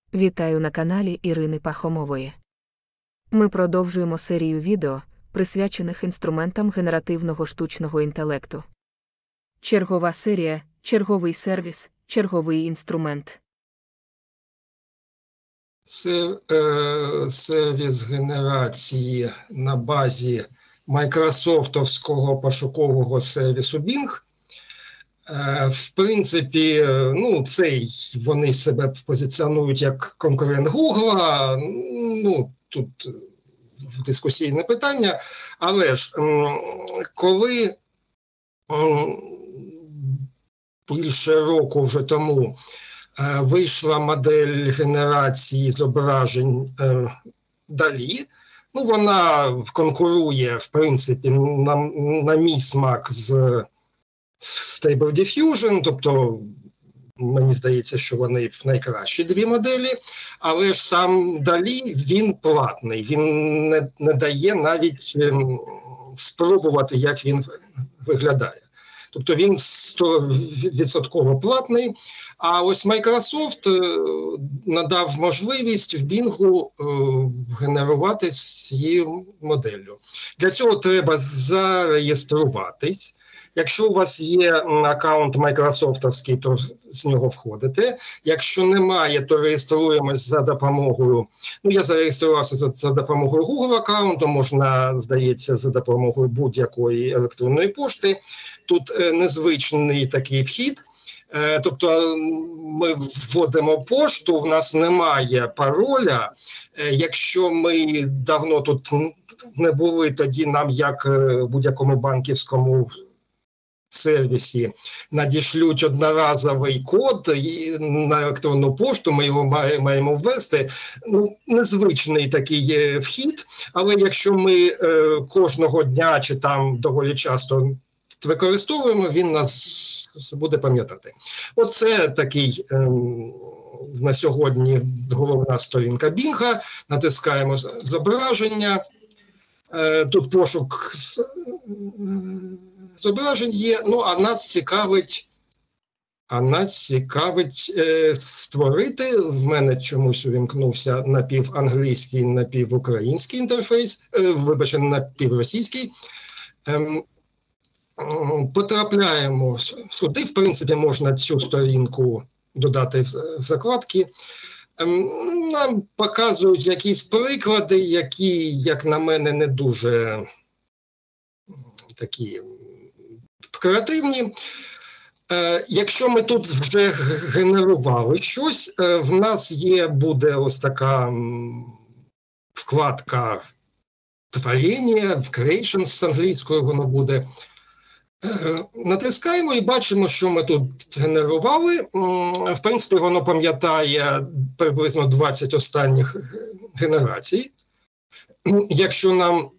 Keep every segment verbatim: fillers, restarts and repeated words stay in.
Вітаю на каналі Ірини Пахомової. Ми продовжуємо серію відео, присвячених інструментам генеративного штучного інтелекту. Чергова серія, черговий сервіс, черговий інструмент. Це е, сервіс генерації на базі майкрософтовського пошукового сервісу Bing. Е, в принципі, ну, цей вони себе позиціонують як конкурент Google. Ну, тут дискусійне питання. Але ж, коли більше року вже тому вийшла модель генерації зображень Далі, ну, вона конкурує, в принципі, на, на мій смак з Stable Diffusion, тобто мені здається, що вони найкращі дві моделі, але ж сам Далі, він платний, він не, не дає навіть ем, спробувати, як він виглядає. Тобто він сто відсотків платний, а ось Microsoft надав можливість в Bing генерувати цією моделлю. Для цього треба зареєструватись. Якщо у вас є аккаунт майкрософтовський, то з нього входите. Якщо немає, то реєструємось за допомогою, ну я зареєструвався за, за допомогою Google аккаунту, можна, здається, за допомогою будь-якої електронної пошти. Тут е, незвичний такий вхід. Е, тобто ми вводимо пошту, в нас немає пароля. Е, якщо ми давно тут не були, тоді нам, як в будь-якому банківському сервісі, надішлють одноразовий код на електронну пошту, ми його маємо ввести. Ну, незвичний такий вхід, але якщо ми е, кожного дня чи там доволі часто використовуємо, він нас буде пам'ятати. Оце такий е, на сьогодні головна сторінка Bing. Натискаємо зображення. Е, тут пошук зображень є, ну, а нас цікавить, а нас цікавить е, створити, в мене чомусь увімкнувся напіванглійський, напівукраїнський інтерфейс, е, вибачте, напівросійський. Е, потрапляємо сюди, в принципі, можна цю сторінку додати в, в закладки. Е, нам показують якісь приклади, які, як на мене, не дуже такі креативні. Е, якщо ми тут вже генерували щось, е, в нас є, буде ось така м, вкладка творіння, creation з англійською воно буде. Е, натискаємо і бачимо, що ми тут генерували. Е, в принципі, воно пам'ятає приблизно двадцять останніх генерацій. Якщо нам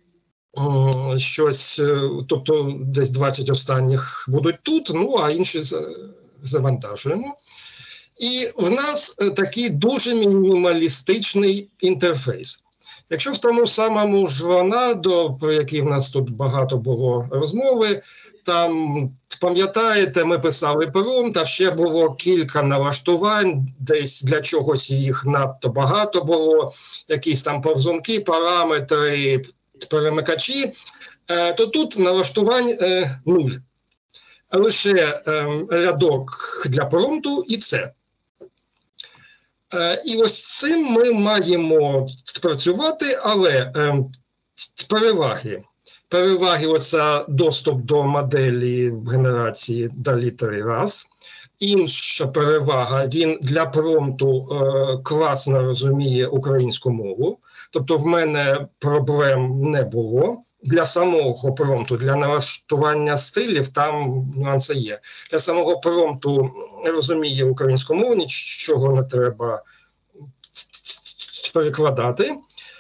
щось, тобто десь двадцять останніх будуть тут, ну а інші завантажуємо. І в нас такий дуже мінімалістичний інтерфейс. Якщо в тому самому Жванадо, про який в нас тут багато було розмови, там, пам'ятаєте, ми писали промпт, а ще було кілька налаштувань, десь для чогось їх надто багато було, якісь там повзунки, параметри, перемикачі, то тут налаштувань е, нуль. Лише е, рядок для промпту і все. Е, і ось з цим ми маємо працювати, але е, переваги. Переваги – оце доступ до моделі генерації Далі три раз. Інша перевага, він для промпту е, класно розуміє українську мову. Тобто в мене проблем не було. Для самого промпту, для налаштування стилів там нюанси є. Для самого промпту розуміє українську мову, нічого не треба перекладати.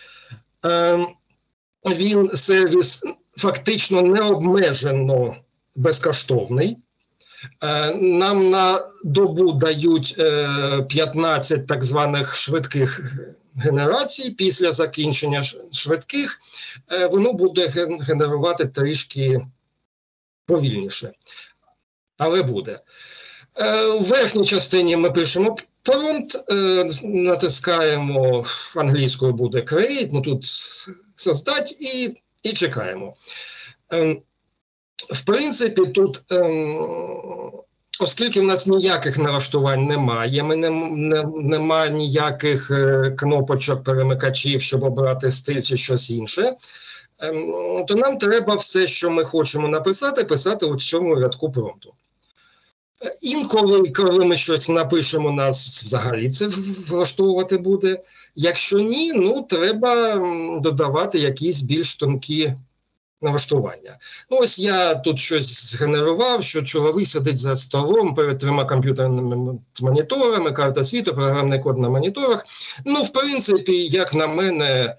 Е, він сервіс фактично необмежено безкоштовний. Нам на добу дають п'ятнадцять так званих швидких генерацій. Після закінчення швидких воно буде генерувати трішки повільніше. Але буде. У верхній частині ми пишемо Промпт е, натискаємо, англійською буде create, ну тут создать і, і чекаємо. Е, в принципі, тут, е, оскільки в нас ніяких налаштувань немає, ми не, не, немає ніяких е, кнопочок, перемикачів, щоб обрати стиль чи щось інше, е, то нам треба все, що ми хочемо написати, писати у цьому рядку промпту. Інколи, коли ми щось напишемо, нас взагалі це влаштовувати буде. Якщо ні, ну треба додавати якісь більш тонкі налаштування. Ну ось я тут щось згенерував, що чоловік сидить за столом перед трьома комп'ютерними моніторами, карта світу, програмний код на моніторах. Ну, в принципі, як на мене,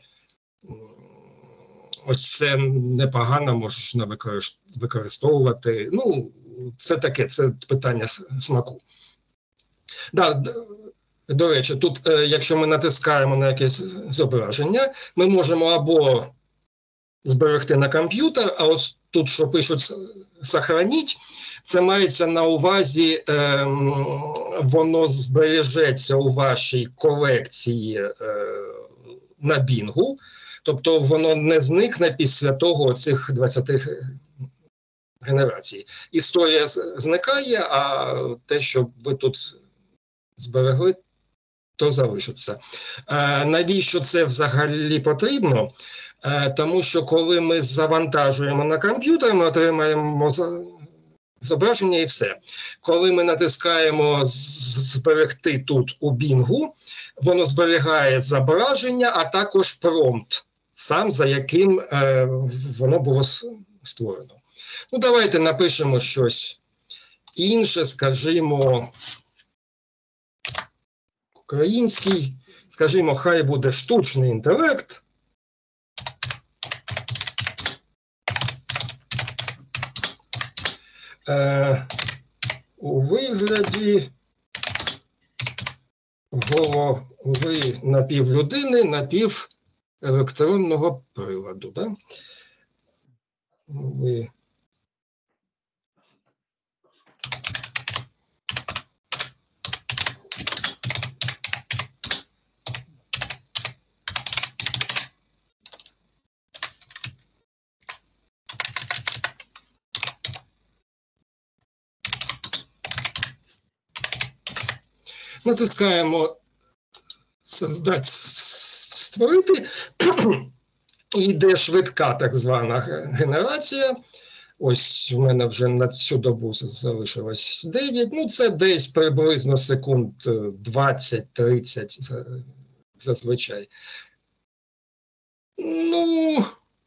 ось це непогано можна використовувати. Ну, це таке, це питання смаку. Да, до речі, тут, якщо ми натискаємо на якесь зображення, ми можемо або зберегти на комп'ютер, а от тут, що пишуть «сохраніть», це мається на увазі, е, воно збережеться у вашій колекції е, на Бінгу, тобто воно не зникне після того цих двадцяти генерацій. Історія зникає, а те, що ви тут зберегли, то залишиться. Е, навіщо це взагалі потрібно? Е, тому що коли ми завантажуємо на комп'ютер, ми отримаємо зображення і все. Коли ми натискаємо «Зберегти тут у Бінгу», воно зберігає зображення, а також промпт, сам за яким е, воно було створено. Ну, давайте напишемо щось інше, скажімо, український, скажімо, хай буде штучний інтелект. Е, у вигляді голови напівлюдини, напівелектронного приладу. Да? Ви... Натискаємо «Создать», «Створити», і йде швидка так звана генерація. Ось в мене вже на цю добу залишилось дев'ять, ну це десь приблизно секунд двадцять-тридцять зазвичай. Ну,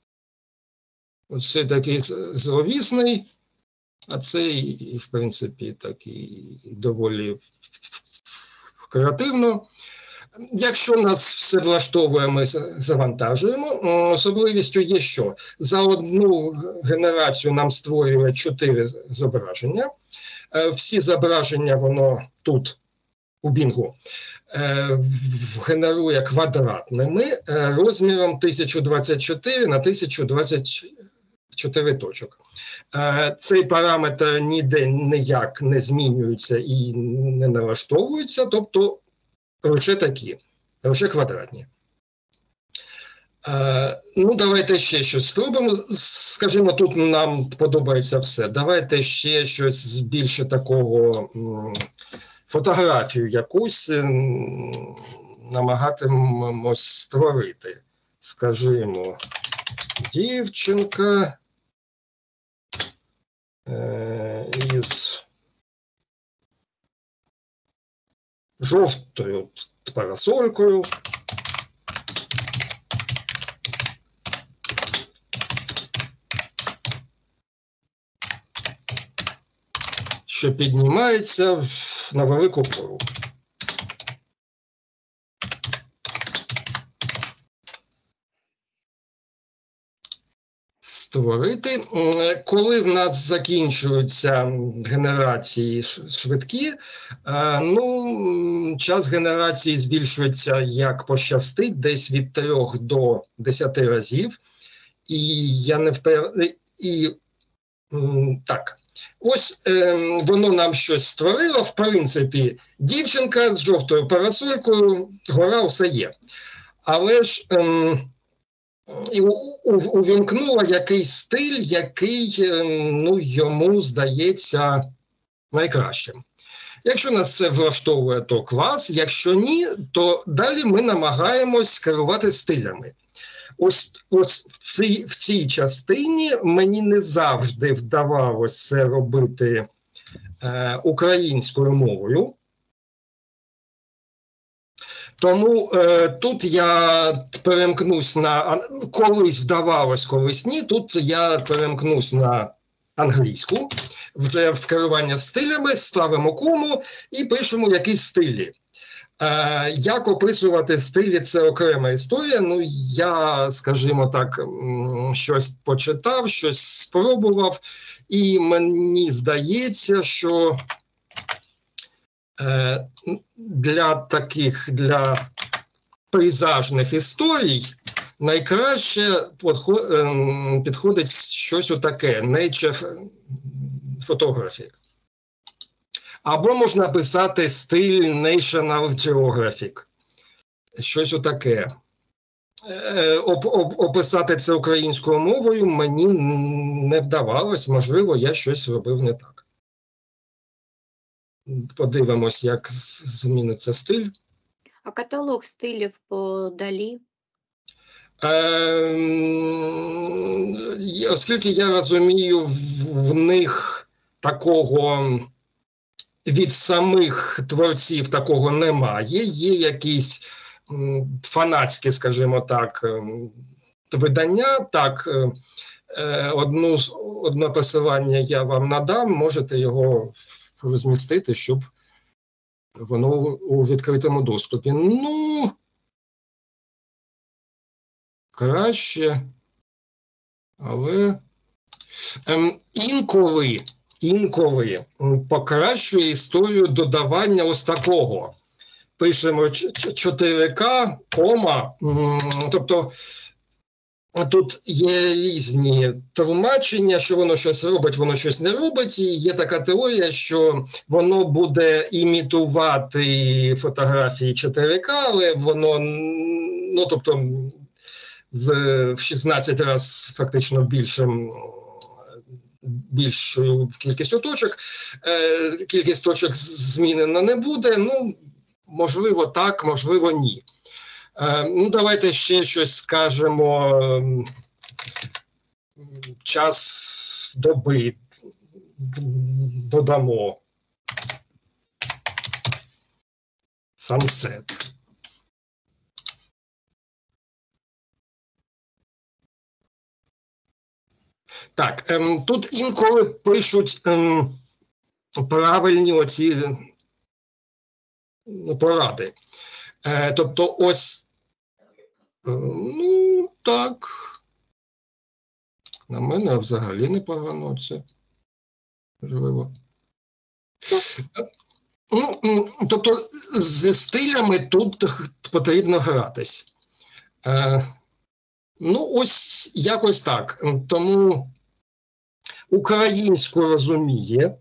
оце такий зловісний, а цей, в принципі, такий доволі креативно. Якщо нас все влаштовує, ми завантажуємо. Особливістю є що? За одну генерацію нам створює чотири зображення. Всі зображення воно тут, у Бінгу, генерує квадратними розміром тисяча двадцять чотири на тисячу двадцять чотири точок. Цей параметр ніде ніяк не змінюється і не налаштовується, тобто лише такі, лише квадратні. Е, ну, давайте ще щось спробуємо. Скажімо, тут нам подобається все. Давайте ще щось більше такого, м, фотографію якусь м, намагатимемось створити. Скажімо, дівчинка е, із жовтою парасолькою. Що піднімається на велику гору. Створити. Коли в нас закінчуються генерації швидкі, ну, час генерації збільшується як пощастить, десь від трьох до десяти разів. І я не впевнений, і так, Ось е, воно нам щось створило, в принципі, дівчинка з жовтою парасолькою, гора, все є. Але ж е, увімкнула якийсь стиль, який е, ну, йому здається найкращим. Якщо нас це влаштовує, то клас, якщо ні, то далі ми намагаємось керувати стилями. Ось, ось в, цій, в цій частині мені не завжди вдавалося це робити е, українською мовою. Тому е, тут я перемкнусь на, колись вдавалось, колись ні, тут я перемкнусь на англійську, вже в керування стилями, ставимо кому і пишемо якісь стилі. Е, як описувати стилі – це окрема історія. Ну, я, скажімо так, щось почитав, щось спробував, і мені здається, що е, для таких, для пейзажних історій найкраще підходить щось отаке – nature photography. Або можна писати стиль National Geographic. Щось отаке. Е, оп, оп, описати це українською мовою мені не вдавалось. Можливо, я щось робив не так. Подивимось, як зміниться стиль. А каталог стилів по Далі? Е, оскільки я розумію, в, в них такого... від самих творців такого немає. Є якісь м, фанатські, скажімо так, м, видання. Так, е, одну, одне посилання я вам надам, можете його розмістити, щоб воно у відкритому доступі. Ну, краще, але ем, інколи Інколи покращує історію додавання ось такого. Пишемо чотири ка, кома, тобто тут є різні тлумачення, що воно щось робить, воно щось не робить, і є така теорія, що воно буде імітувати фотографії чотири ка, але воно, ну тобто, з, в шістнадцять разів фактично більшим більшою кількістю точок, е, кількість точок змінена не буде, ну, можливо так, можливо ні. Е, ну, давайте ще щось скажемо, час доби додамо. Sunset. Так, ем, тут інколи пишуть ем, правильні оці поради. Е, тобто ось, е, ну, так, на мене взагалі непогано це, можливо. Ну, тобто, з стилями тут потрібно гратись. Е, ну, ось якось так. Тому українську розуміє,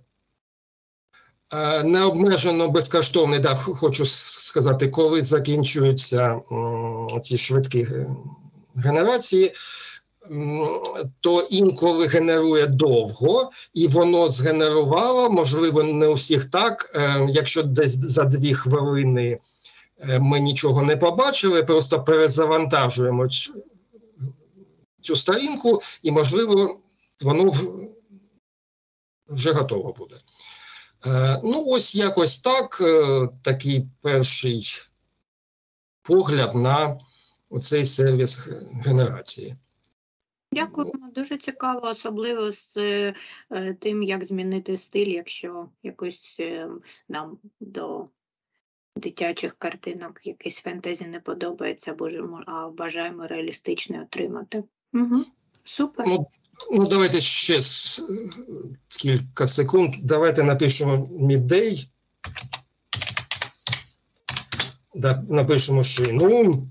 необмежено безкоштовний, да, хочу сказати, коли закінчуються м, ці швидкі генерації, м, то інколи генерує довго, і воно згенерувало, можливо, не у всіх так, е, якщо десь за дві хвилини е, ми нічого не побачили, просто перезавантажуємо цю, цю сторінку, і, можливо, воно в, вже готово буде. Е, ну, ось якось так, е, такий перший погляд на цей сервіс генерації. Дякуємо, дуже цікаво, особливо з е, тим, як змінити стиль, якщо якось е, нам до дитячих картинок якийсь фентезі не подобається, а бажаємо реалістичне отримати. Угу. Супер. Ну, ну, давайте ще кілька секунд. Давайте напишемо midday. Да, напишемо шину.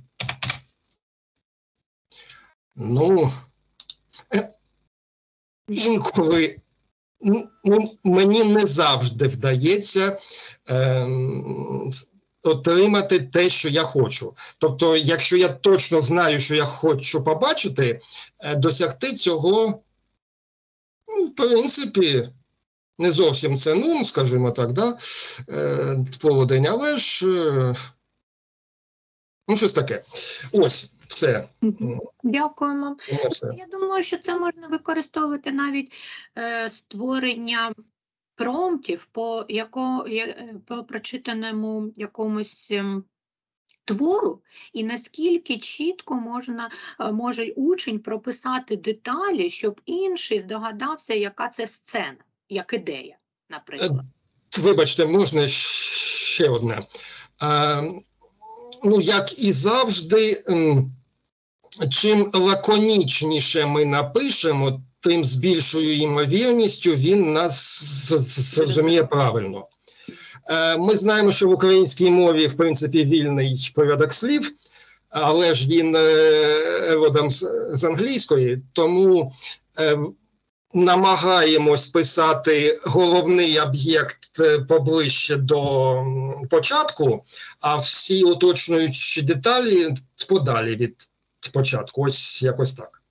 Ну, інколи ну, мені не завжди вдається е, отримати те, що я хочу. Тобто, якщо я точно знаю, що я хочу побачити, е, досягти цього, ну, в принципі, не зовсім це, ну, скажімо так, да, е, полудень, але ж, е, ну, щось таке. Ось, все. Дякуємо. Ну, все. Я думаю, що це можна використовувати навіть е, створення промптів по, яко, я- по прочитаному якомусь ем, твору, і наскільки чітко можна, е, може учень прописати деталі, щоб інший здогадався, яка це сцена, як ідея, наприклад. Вибачте, можна ще одне. Е, ну, як і завжди, м, чим лаконічніше ми напишемо, тим з більшою ймовірністю він нас з- з- зрозуміє правильно. Е, Ми знаємо, що в українській мові, в принципі, вільний порядок слів, але ж він е, родом з, з англійської, тому е, намагаємось писати головний об'єкт е, поближче до м, початку, а всі уточнюючі деталі подалі від початку. Ось якось так.